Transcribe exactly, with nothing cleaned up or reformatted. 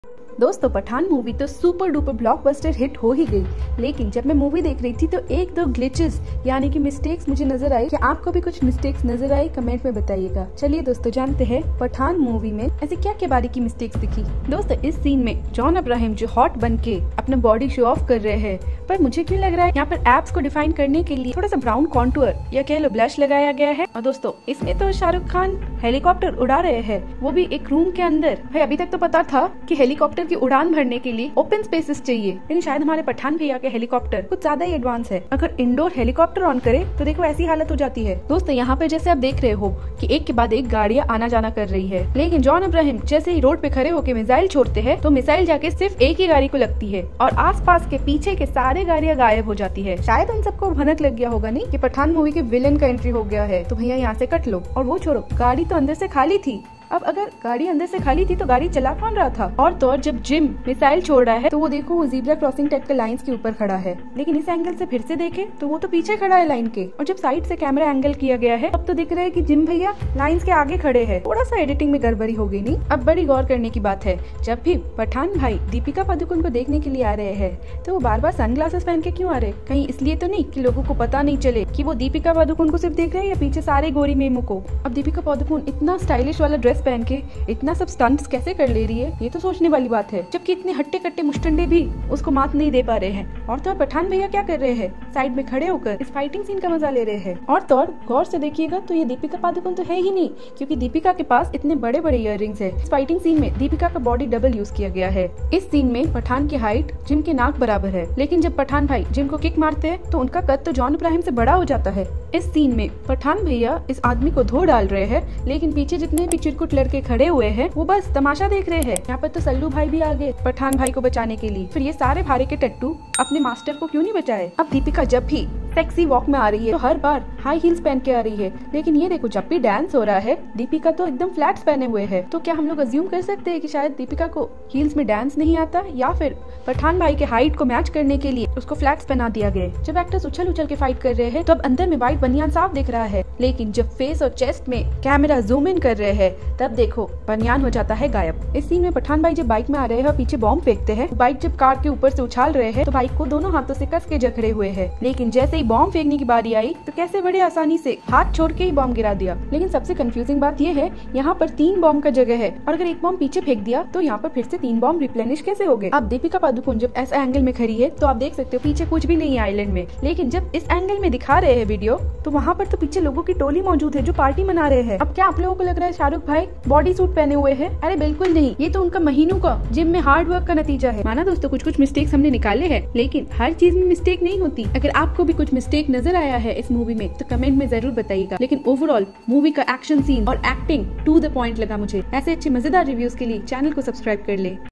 दोस्तों पठान मूवी तो super duper blockbuster hit हो ही गई, लेकिन जब मैं मूवी देख रही थी तो एक दो ग्लिचेस यानी कि मिस्टेक्स मुझे नजर आई। क्या आपको भी कुछ मिस्टेक्स नजर आई? कमेंट में बताइएगा। चलिए दोस्तों जानते हैं पठान मूवी में ऐसे क्या क्या बारीकी मिस्टेक्स दिखी। दोस्तों इस सीन में जॉन अब्राहम जो हॉट बन के अपना बॉडी शो ऑफ कर रहे हैं, पर मुझे क्यों लग रहा है यहाँ पर एब्स को डिफाइन करने के लिए थोड़ा सा ब्राउन कॉन्टूर या कह लो ब्लश लगाया गया है। और दोस्तों इसमें तो शाहरुख खान हेलीकॉप्टर उड़ा रहे हैं, वो भी एक रूम के अंदर। भाई अभी तक तो पता था कि हेलीकॉप्टर की उड़ान भरने के लिए ओपन स्पेसेस चाहिए, लेकिन शायद हमारे पठान भैया के हेलीकॉप्टर कुछ ज्यादा ही एडवांस है। अगर इंडोर हेलीकॉप्टर ऑन करे तो देखो ऐसी हालत हो जाती है। दोस्तों यहाँ पे जैसे आप देख रहे हो कि एक के बाद एक गाड़ियाँ आना जाना कर रही है, लेकिन जॉन अब्राहम जैसे ही रोड पे खड़े होकर मिसाइल छोड़ते हैं तो मिसाइल जाके सिर्फ एक ही गाड़ी को लगती है और आसपास के पीछे के सारे गाड़ियाँ गायब हो जाती है। शायद उन सबको भनक लग गया होगा नहीं कि पठान मूवी के विलेन का एंट्री हो गया है, तो भैया यहाँ से कट लो। और वो छोड़ो, गाड़ी तो अंदर से खाली थी। अब अगर गाड़ी अंदर से खाली थी तो गाड़ी चला कौन रहा था? और तो और जब जिम मिसाइल छोड़ रहा है तो वो देखो वो ज़ीब्रा क्रॉसिंग टाइप के लाइंस के ऊपर खड़ा है, लेकिन इस एंगल से फिर से देखे तो वो तो पीछे खड़ा है लाइन के। और जब साइड से कैमरा एंगल किया गया है तब तो दिख रहा है कि जिम भैया लाइंस के आगे खड़े हैं। थोड़ा सा एडिटिंग में गड़बड़ी हो गई नहीं। अब बड़ी गौर करने की बात है, जब भी पठान भाई दीपिका पादुकोण को देखने के लिए आ रहे हैं तो वो बार बार सनग्लासेस पहन के क्यों आ रहे? कहीं इसलिए तो नहीं कि लोगों को पता नहीं चले कि वो दीपिका पादुकोण को सिर्फ देख रहे हैं या पीछे सारे गोरी मेमो को। अब दीपिका पादुकोण इतना स्टाइलिश वाला ड्रेस पहन के इतना सब स्टंट्स कैसे कर ले रही है, ये तो सोचने वाली बात है। जबकि इतने हट्टे कट्टे मुस्टंडे भी उसको मात नहीं दे पा रहे हैं। और तो और पठान भैया क्या कर रहे हैं? साइड में खड़े होकर इस फाइटिंग सीन का मजा ले रहे हैं। और तो और गौर से देखिएगा तो ये दीपिका पादुकोण तो है ही नहीं, क्योंकि दीपिका के पास इतने बड़े बड़े इयररिंग्स है। इस फाइटिंग सीन में दीपिका का बॉडी डबल यूज किया गया है। इस सीन में पठान की हाइट जिम के नाक बराबर है, लेकिन जब पठान भाई जिम को किक मारते हैं तो उनका कद तो जॉन अब्राहम से बड़ा हो जाता है। इस सीन में पठान भैया इस आदमी को धो डाल रहे हैं, लेकिन पीछे जितने भी चिरकुट लड़के खड़े हुए हैं वो बस तमाशा देख रहे हैं। यहाँ पर तो सल्लू भाई भी आ गए पठान भाई को बचाने के लिए। फिर ये सारे भारे के टट्टू अपने मास्टर को क्यों नहीं बचाए? अब दीपिका जब भी सेक्सी वॉक में आ रही है तो हर बार हाई हील्स पहन के आ रही है, लेकिन ये देखो जब भी डांस हो रहा है दीपिका तो एकदम फ्लैट्स पहने हुए है। तो क्या हम लोग अज्यूम कर सकते हैं कि शायद दीपिका को हील्स में डांस नहीं आता, या फिर पठान भाई के हाइट को मैच करने के लिए उसको फ्लैट्स पहना दिया गया? जब एक्टर्स उछल उछल के फाइट कर रहे हैं तो अब अंदर में व्हाइट बनियान साफ दिख रहा है, लेकिन जब फेस और चेस्ट में कैमरा जूम इन कर रहे हैं तब देखो बनियान हो जाता है गायब। इस सीन में पठान भाई जब बाइक में आ रहे हैं और पीछे बॉम्ब फेंकते हैं, बाइक जब कार के ऊपर से उछाल रहे हैं तो बाइक को दोनों हाथों से कस के जकड़े हुए है, लेकिन जैसे ही बॉम्ब फेंकने की बारी आई तो कैसे बड़े आसानी से हाथ छोड़ के ही बॉम्ब गिरा दिया। लेकिन सबसे कंफ्यूजिंग बात ये है, यहाँ पर तीन बॉम्ब का जगह है और अगर एक बॉम्ब पीछे फेंक दिया तो यहाँ पर फिर से तीन बॉम्ब रिप्लेनिश कैसे हो गए? अब दीपिका पादुकोण जब ऐसा एंगल में खड़ी है तो आप देख सकते हो पीछे कुछ भी नहीं है आइलैंड में, लेकिन जब इस एंगल में दिखा रहे हैं वीडियो तो वहाँ पर तो पीछे लोगों की टोली मौजूद है जो पार्टी मना रहे हैं। अब क्या आप लोगों को लग रहा है शाहरुख भाई बॉडी सूट पहने हुए हैं? अरे बिल्कुल नहीं, ये तो उनका महीनों का जिम में हार्ड वर्क का नतीजा है। माना दोस्तों कुछ कुछ मिस्टेक्स हमने निकाले हैं, लेकिन हर चीज में मिस्टेक नहीं होती। अगर आपको भी कुछ मिस्टेक नजर आया है इस मूवी में तो कमेंट में जरूर बताइएगा। लेकिन ओवरऑल मूवी का एक्शन सीन और एक्टिंग टू द पॉइंट लगा मुझे। ऐसे अच्छे मजेदार रिव्यूज के लिए चैनल को सब्सक्राइब कर ले।